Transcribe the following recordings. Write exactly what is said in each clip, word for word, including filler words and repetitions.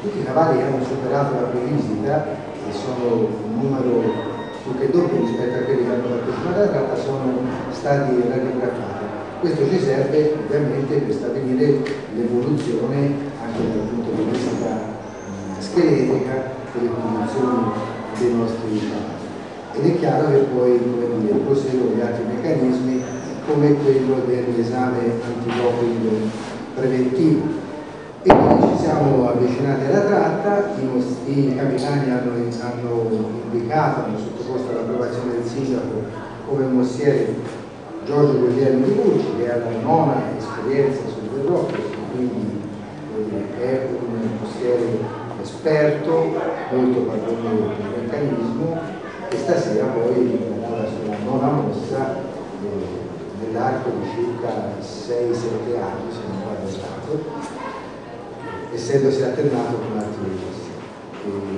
Tutti i cavalli che hanno superato la previsita, e sono un numero più che doppio rispetto a quelli che hanno partecipato alla tratta, sono stati radiografati. Questo ci serve ovviamente per stabilire l'evoluzione anche dal punto di vista eh, scheletrica delle condizioni dei nostri cavalli. Ed è chiaro che poi, come dire, proseguono gli altri meccanismi come quello dell'esame antidoping preventivo. E quindi ci siamo avvicinati alla tratta, i, i capitani hanno, hanno indicato, hanno sottoposto all'approvazione del sindaco come mossiere Giorgio Guglielmo di Pucci, che ha la nona esperienza sul Verrocchio, quindi è un mossiere esperto, molto padrone del meccanismo, e stasera poi darà la sua nona mossa eh, nell'arco di circa sei sette anni, se non vado errato, essendosi alternato con altri mossi.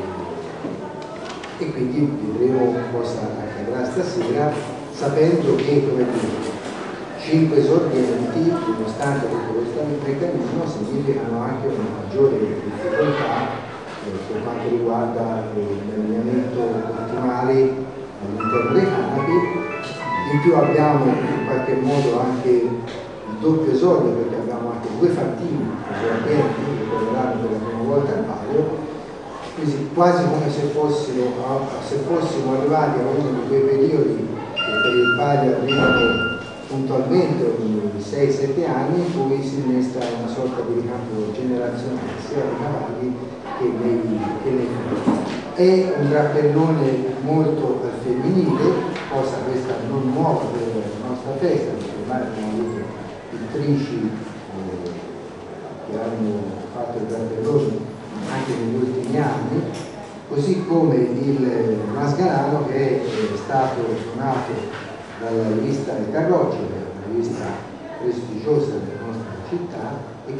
E, e quindi vedremo cosa accadrà stasera, sapendo che, come dire, cinque esordienti, nonostante tutto questo meccanismo, significano anche una maggiore difficoltà eh, per quanto riguarda l'allineamento ottimale all'interno dei canapi. In più abbiamo in qualche modo anche il doppio esordio, perché abbiamo anche due fantini esordienti che correranno per la prima volta al palio, quindi quasi come se fossimo, se fossimo arrivati a uno di quei periodi che per il palio arrivano puntualmente ogni sei sette anni, in cui si innesta una sorta di ricambio generazionale sia nei cavalli che nei, che nei figli. È un drappellone molto al femminile, cosa questa non nuova per la nostra festa, perché ormai abbiamo avuto pittrici eh, che hanno fatto il drappellone anche negli ultimi anni, così come il Masgarano, che è stato suonato dalla rivista Il Carroccio, che è una rivista prestigiosa della nostra città,